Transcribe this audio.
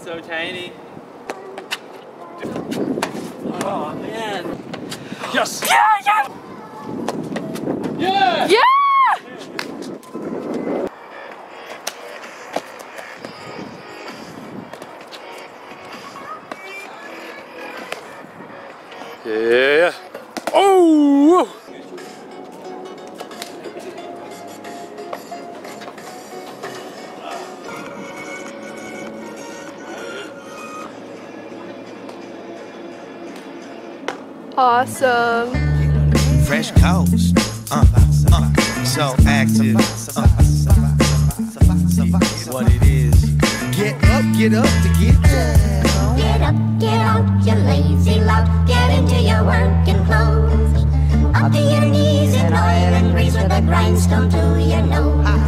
so tiny. Oh man. Yes! Yeah, yeah! Yeah! Yeah! Yeah. Oh! Awesome. Fresh coast, so active, what it is. Get up to get down. Get out, you lazy lout. Get into your working clothes. Up to your knees in oil and grease with a grindstone to your nose.